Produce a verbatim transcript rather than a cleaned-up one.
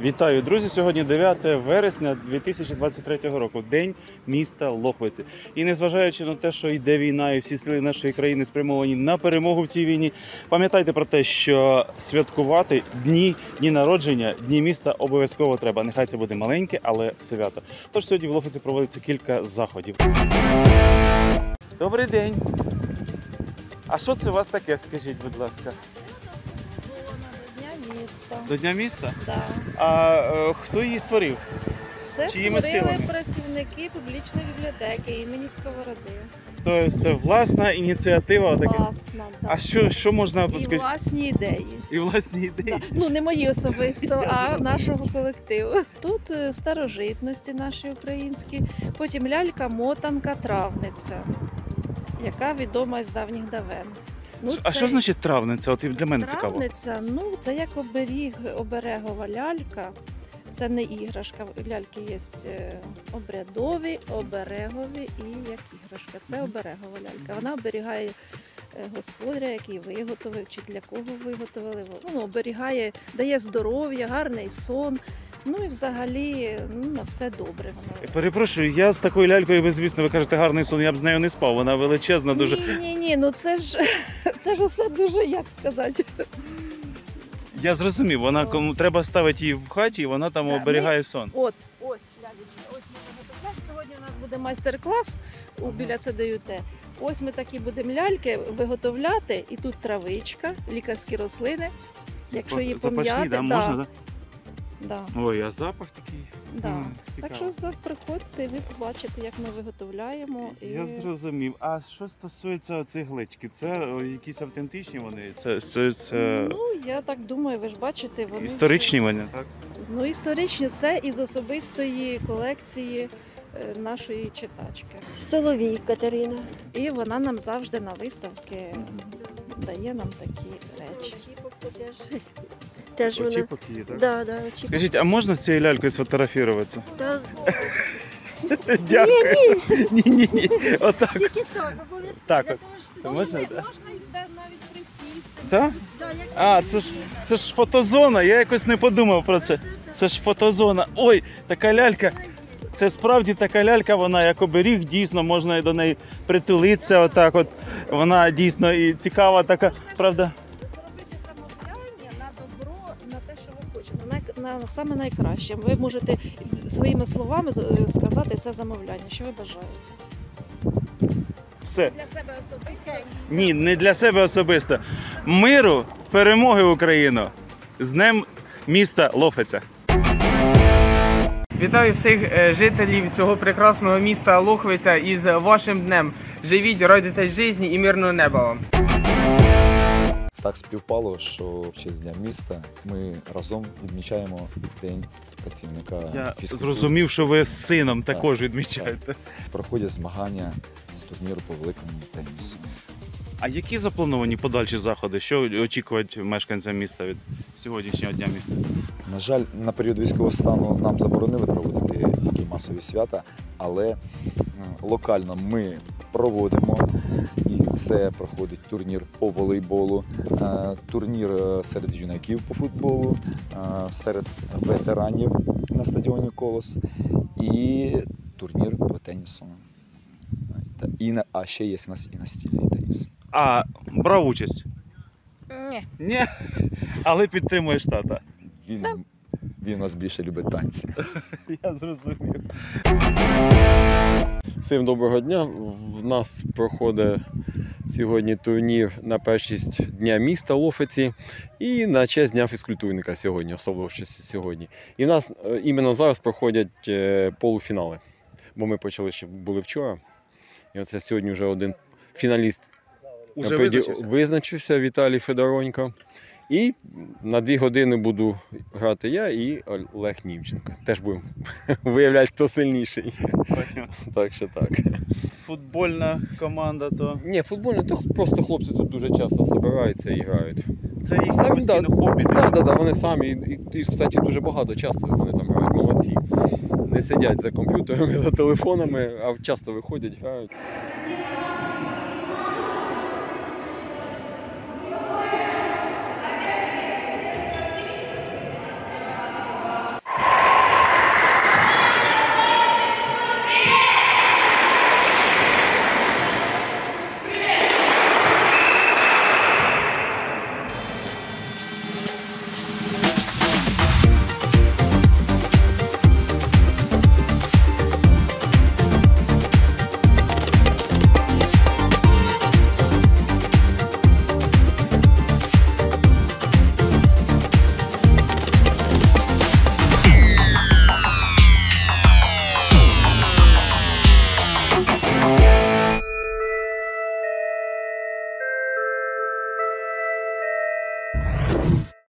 Вітаю, друзі! Сьогодні дев'яте вересня дві тисячі двадцять третього року, День міста Лохвиці. І незважаючи на те, що йде війна і всі сили нашої країни спрямовані на перемогу в цій війні, пам'ятайте про те, що святкувати дні, дні народження, дні міста обов'язково треба. Нехай це буде маленьке, але свято. Тож сьогодні в Лохвиці проводиться кілька заходів. Добрий день! А що це у вас таке, скажіть, будь ласка? Міста. До Дня міста? Да. А е, хто її створив? Це Чиїми створили силами? працівники публічної бібліотеки імені Сковороди. Тобто це власна ініціатива? Така? Власна, да. А що, що можна І сказати? власні ідеї. І власні ідеї? Да. Ну, не мої особисто, а нашого колективу. Тут е, старожитності наші українські, потім лялька-мотанка, травниця, яка відома з давніх давен. Ну, А це... що значить травниця? От і для мене цікаво. Травниця, ну це як оберіг, оберегова лялька. Це не іграшка. Ляльки є обрядові, оберегові і як іграшка. Це оберегова лялька. Вона оберігає господаря, який виготовив, чи для кого виготовили. Ну, оберігає, дає здоров'я, гарний сон. Ну і взагалі ну, на все добре. Вона. Перепрошую, я з такою лялькою, ви, звісно, ви кажете, гарний сон, я б з нею не спав. Вона величезна, дуже... Ні, ні, ні, ну це ж, це ж усе дуже, як сказати... Я зрозумів, вона кому треба ставити її в хаті, і вона там Да, оберігає ми... сон. От, ось, лялечка, ось ми виготовляємо. Сьогодні у нас буде майстер-клас у біля Це Де Ю Те. Ось ми такі будемо ляльки виготовляти, і тут травичка, лікарські рослини. Якщо її Запашні, пом'яти, да? да, Можна, да? да, Ой, а запах такий. да. М, Так цікаво. що приходьте, ви побачите, як ми виготовляємо. І... Я зрозумів. А що стосується цих глечки? Це о, якісь автентичні вони? Це, це, це... Ну, я так думаю, ви ж бачите, вони... історичні вони, так? Ну, історичні, це із особистої колекції е, нашої читачки. Соловій Катерина. І вона нам завжди на виставки дає нам такі речі. Теж, теж вона. Очіпок її, так? Да, да, очіпок. Скажіть, а можна з цією лялькою сфотографуватися? Да. Дякую. Ні-ні-ні. Отак. Тільки так, обов'язково. Так Для от. того, що- Та можна, Можна, так? можна йде навіть присісти. Так? Да, як А, це ж, це ж фотозона, я якось не подумав про це. Це ж фотозона. Ой, така лялька. Це справді така лялька, вона як оберіг, дійсно можна і до неї притулитися отак от. Вона дійсно і цікава така, правда? Зробити замовляння на добро, на те, що ви хочете, на, на саме найкраще. Ви можете своїми словами з- сказати це замовляння, що ви бажаєте. Все. Для себе особисто. Ні, не для себе особисто. Миру, перемоги Україну. З Днем міста Лохвиця. Вітаю всіх е, жителів цього прекрасного міста Лохвиця із вашим днем. Живіть, радуйтесь житті і мирного неба вам. Так співпало, що в честь Дня міста ми разом відмічаємо День працівника Я фізкультури. зрозумів, що ви з сином також відмічаєте. Проходять змагання з турніру по великому тенісу. А які заплановані подальші заходи? Що очікують мешканцям міста від сьогоднішнього дня міста? На жаль, на період військового стану нам заборонили проводити такі масові свята, але е, локально ми проводимо. І це проходить турнір по волейболу, е, турнір е, серед юнаків по футболу, е, серед ветеранів на стадіоні «Колос» і турнір по тенісу. Та- І на, а ще є у нас і настільний теніс. А брав участь? Ні. Ні. Але підтримуєш тата. Він, він у нас більше любить танці. Я зрозумів. Всім доброго дня. В нас проходить сьогодні турнір на першість Дня міста Лохвиці і на честь Дня фізкультурника сьогодні, особливо що сьогодні. І в нас е, іменно зараз проходять е, полуфінали, бо ми почали ще були вчора. І оце сьогодні вже один фіналіст Уже педі- визначився? визначився Віталій Федоронько. І на дві години буду грати я і Олег Німченко. Теж будемо виявляти, хто сильніший. Так що так. Футбольна команда, то Ні, футбольне, то просто хлопці тут дуже часто збираються і грають. це їх Самі, постійно да. хобі. Так, да, да, вони самі, і, і, кстати, дуже багато часто вони там грають, молодці. Не сидять за комп'ютерами, за телефонами, а часто виходять, грають.